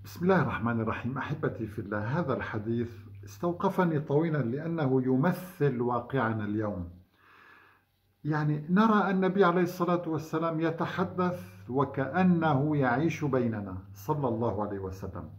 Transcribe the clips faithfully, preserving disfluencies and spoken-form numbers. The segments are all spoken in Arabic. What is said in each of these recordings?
بسم الله الرحمن الرحيم. أحبتي في الله، هذا الحديث استوقفني طويلا لأنه يمثل واقعنا اليوم. يعني نرى النبي عليه الصلاة والسلام يتحدث وكأنه يعيش بيننا صلى الله عليه وسلم.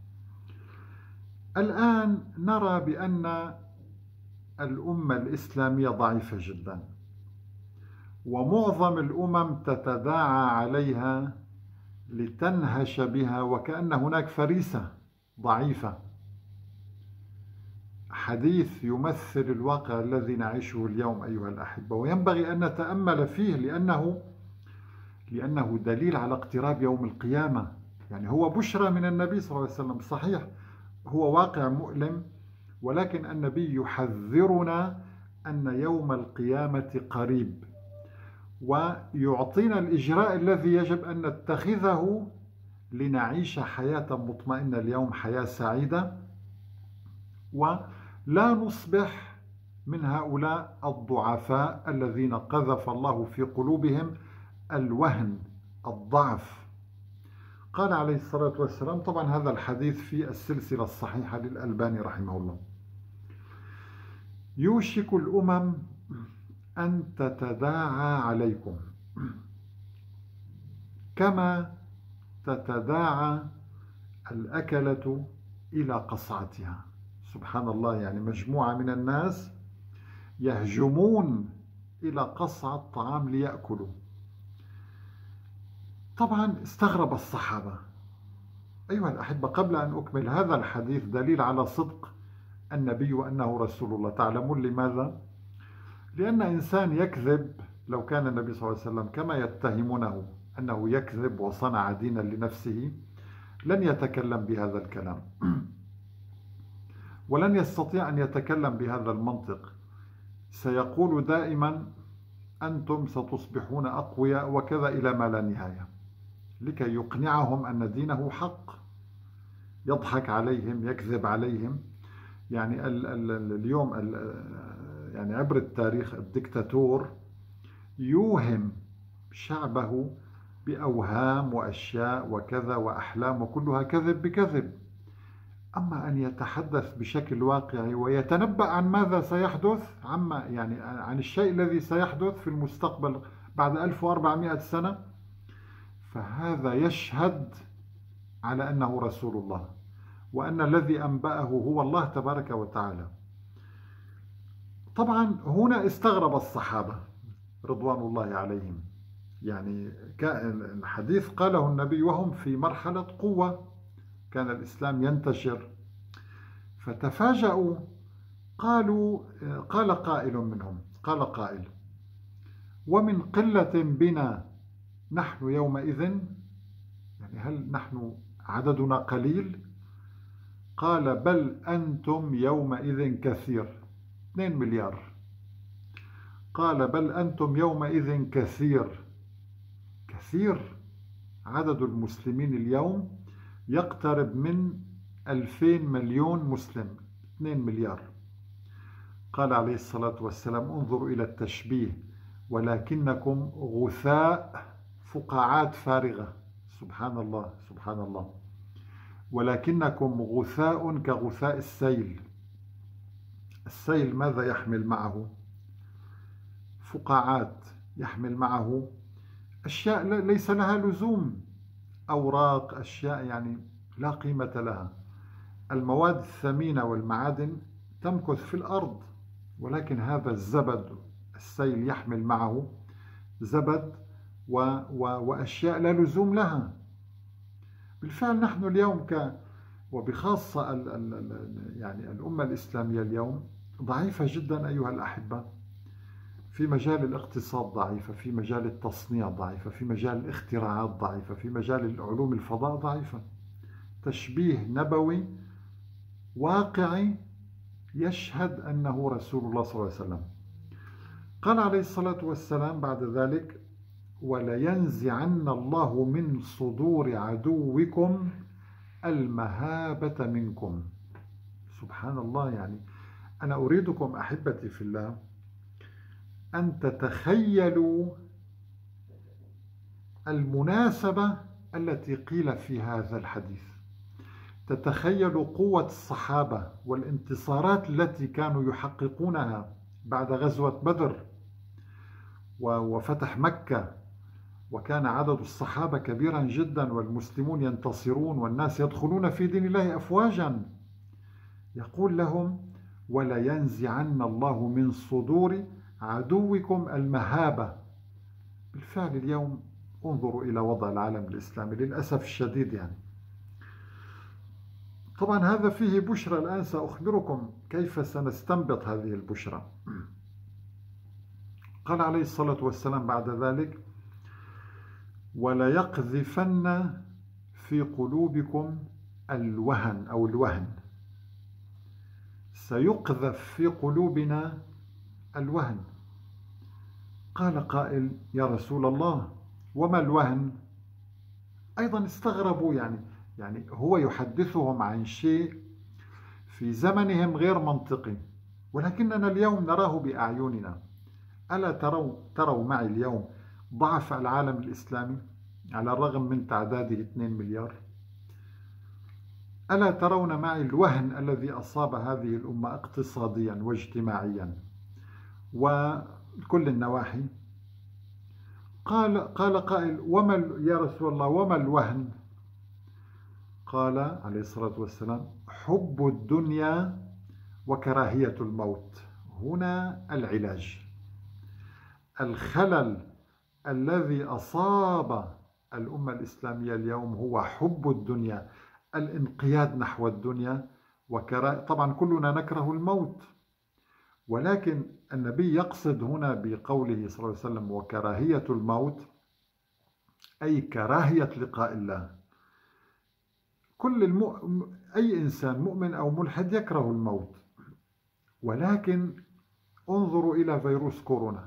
الآن نرى بأن الأمة الإسلامية ضعيفة جدا، ومعظم الأمم تتداعى عليها لتنهش بها وكأن هناك فريسة ضعيفة. حديث يمثل الواقع الذي نعيشه اليوم أيها الأحبة، وينبغي أن نتأمل فيه لأنه لأنه دليل على اقتراب يوم القيامة. يعني هو بشرى من النبي صلى الله عليه وسلم، صحيح هو واقع مؤلم، ولكن النبي يحذرنا أن يوم القيامة قريب، ويعطينا الإجراء الذي يجب أن نتخذه لنعيش حياة مطمئنة اليوم، حياة سعيدة، ولا نصبح من هؤلاء الضعفاء الذين قذف الله في قلوبهم الوهن، الضعف. قال عليه الصلاة والسلام، طبعا هذا الحديث في السلسلة الصحيحة للألباني رحمه الله: يوشك الأمم أن تتداعى عليكم كما تتداعى الأكلة إلى قصعتها. سبحان الله، يعني مجموعة من الناس يهجمون إلى قصعة الطعام ليأكلوا. طبعا استغرب الصحابة. أيها الأحبة، قبل أن أكمل، هذا الحديث دليل على صدق النبي وأنه رسول الله. تعلمون لماذا؟ لأن إنسان يكذب، لو كان النبي صلى الله عليه وسلم كما يتهمونه أنه يكذب وصنع دينا لنفسه، لن يتكلم بهذا الكلام ولن يستطيع أن يتكلم بهذا المنطق. سيقول دائما: أنتم ستصبحون أقوياء وكذا إلى ما لا نهاية، لكي يقنعهم أن دينه حق. يضحك عليهم، يكذب عليهم. يعني ال ال اليوم ال يعني عبر التاريخ الدكتاتور يوهم شعبه بأوهام وأشياء وكذا وأحلام، وكلها كذب بكذب. أما أن يتحدث بشكل واقعي ويتنبأ عن ماذا سيحدث، عما يعني عن الشيء الذي سيحدث في المستقبل بعد ألف وأربعمائة سنة، فهذا يشهد على أنه رسول الله، وأن الذي أنبأه هو الله تبارك وتعالى. طبعا هنا استغرب الصحابة رضوان الله عليهم. يعني الحديث قاله النبي وهم في مرحلة قوة، كان الإسلام ينتشر، فتفاجأوا. قالوا قال قائل منهم قال قائل: ومن قلة بنا نحن يومئذ؟ يعني هل نحن عددنا قليل؟ قال: بل أنتم يومئذ كثير، اثنين مليار. قال: بل أنتم يومئذ كثير. كثير. عدد المسلمين اليوم يقترب من ألفين مليون مسلم، اثنين مليار. قال عليه الصلاة والسلام: انظروا إلى التشبيه: ولكنكم غثاء فقاعات فارغة. سبحان الله سبحان الله. ولكنكم غثاء كغثاء السيل. السيل ماذا يحمل معه؟ فقاعات، يحمل معه أشياء ليس لها لزوم، أوراق، أشياء يعني لا قيمة لها. المواد الثمينة والمعادن تمكث في الأرض، ولكن هذا الزبد، السيل يحمل معه زبد و و وأشياء لا لزوم لها. بالفعل نحن اليوم ك وبخاصة ال ال ال يعني الأمة الإسلامية اليوم ضعيفة جدا أيها الأحبة. في مجال الاقتصاد ضعيفة، في مجال التصنيع ضعيفة، في مجال الاختراعات ضعيفة، في مجال العلوم الفضاء ضعيفة. تشبيه نبوي واقعي يشهد أنه رسول الله صلى الله عليه وسلم. قال عليه الصلاة والسلام بعد ذلك: ولينزعن الله من صدور عدوكم المهابة منكم. سبحان الله. يعني أنا أريدكم أحبتي في الله أن تتخيلوا المناسبة التي قيل في هذا الحديث. تتخيل قوة الصحابة والانتصارات التي كانوا يحققونها بعد غزوة بدر وفتح مكة، وكان عدد الصحابة كبيرا جدا والمسلمون ينتصرون والناس يدخلون في دين الله أفواجا. يقول لهم: ولينزعن الله من صدور عدوكم المهابة. بالفعل اليوم انظروا إلى وضع العالم الإسلامي للأسف الشديد. يعني طبعا هذا فيه بشرى، الآن سأخبركم كيف سنستنبط هذه البشرى. قال عليه الصلاة والسلام بعد ذلك: وليقذفن في قلوبكم الوهن أو الوهن. سيقذف في قلوبنا الوهن. قال قائل: يا رسول الله وما الوهن؟ أيضا استغربوا، يعني يعني هو يحدثهم عن شيء في زمنهم غير منطقي، ولكننا اليوم نراه بأعيننا. ألا تروا تروا معي اليوم ضعف العالم الإسلامي على الرغم من تعداده اثنين مليار؟ ألا ترون معي الوهن الذي أصاب هذه الأمة اقتصاديا واجتماعيا وكل النواحي؟ قال قال قائل: وما يا رسول الله وما الوهن؟ قال عليه الصلاة والسلام: حب الدنيا وكراهية الموت. هنا العلاج. الخلل الذي أصاب الأمة الإسلامية اليوم هو حب الدنيا، الانقياد نحو الدنيا وكرا... طبعا كلنا نكره الموت، ولكن النبي يقصد هنا بقوله صلى الله عليه وسلم وكراهية الموت أي كراهية لقاء الله. كل الم... أي إنسان مؤمن أو ملحد يكره الموت، ولكن انظروا إلى فيروس كورونا،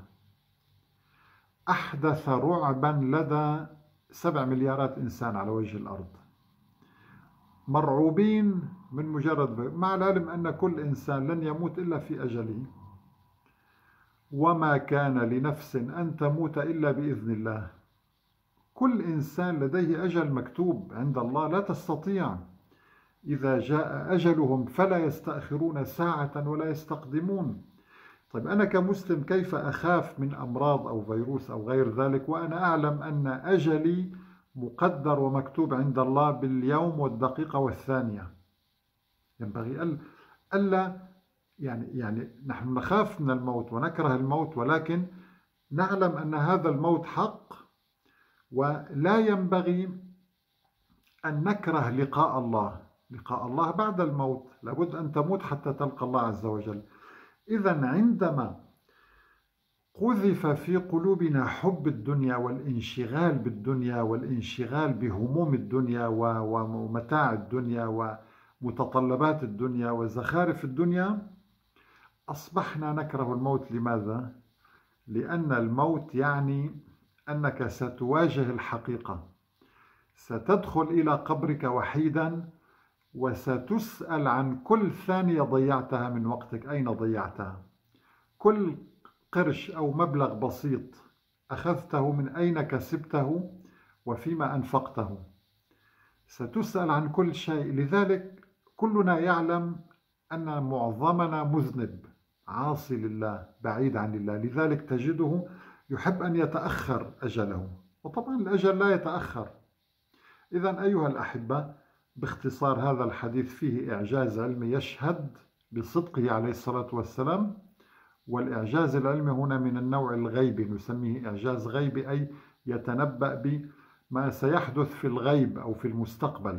أحدث رعبا لدى سبع مليارات إنسان على وجه الأرض، مرعوبين من مجرد فيروس، مع العلم أن كل إنسان لن يموت إلا في أجله، وما كان لنفس أن تموت إلا بإذن الله. كل إنسان لديه أجل مكتوب عند الله، لا تستطيع. إذا جاء أجلهم فلا يستأخرون ساعة ولا يستقدمون. طيب أنا كمسلم كيف أخاف من أمراض أو فيروس أو غير ذلك وأنا أعلم أن أجلي مقدر ومكتوب عند الله باليوم والدقيقة والثانية؟ ينبغي ألا يعني يعني نحن نخاف من الموت ونكره الموت، ولكن نعلم أن هذا الموت حق، ولا ينبغي أن نكره لقاء الله. لقاء الله بعد الموت، لابد أن تموت حتى تلقى الله عز وجل. إذن عندما قذف في قلوبنا حب الدنيا والانشغال بالدنيا والانشغال بهموم الدنيا ومتاع الدنيا ومتطلبات الدنيا وزخارف الدنيا، أصبحنا نكره الموت. لماذا؟ لأن الموت يعني أنك ستواجه الحقيقة، ستدخل إلى قبرك وحيدا وستسأل عن كل ثانية ضيعتها من وقتك، أين ضيعتها؟ كل قرش أو مبلغ بسيط أخذته من أين كسبته وفيما أنفقته، ستسأل عن كل شيء. لذلك كلنا يعلم أن معظمنا مذنب عاصي لله بعيد عن الله، لذلك تجده يحب أن يتأخر أجله، وطبعا الأجل لا يتأخر. إذن أيها الأحبة، باختصار هذا الحديث فيه إعجاز علمي يشهد بصدقه عليه الصلاة والسلام، والإعجاز العلمي هنا من النوع الغيبي، نسميه إعجاز غيبي، أي يتنبأ بما سيحدث في الغيب أو في المستقبل.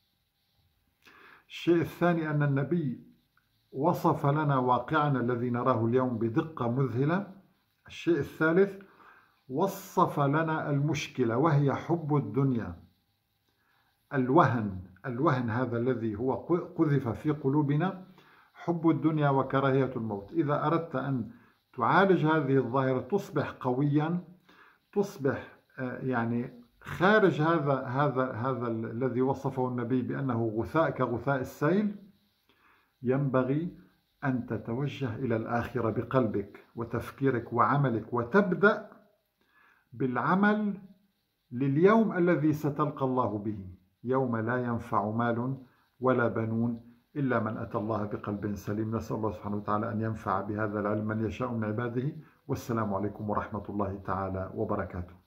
الشيء الثاني أن النبي وصف لنا واقعنا الذي نراه اليوم بدقة مذهلة. الشيء الثالث وصف لنا المشكلة وهي حب الدنيا، الوهن الوهن هذا الذي هو قذف في قلوبنا، حب الدنيا وكراهية الموت. إذا أردت أن تعالج هذه الظاهرة تصبح قويا، تصبح يعني خارج هذا هذا هذا الذي وصفه النبي بأنه غثاء كغثاء السيل، ينبغي أن تتوجه إلى الآخرة بقلبك وتفكيرك وعملك، وتبدأ بالعمل لليوم الذي ستلقى الله به، يوم لا ينفع مال ولا بنون إلا من أتى الله بقلب سليم. نسأل الله سبحانه وتعالى أن ينفع بهذا العلم من يشاء من عباده. والسلام عليكم ورحمة الله تعالى وبركاته.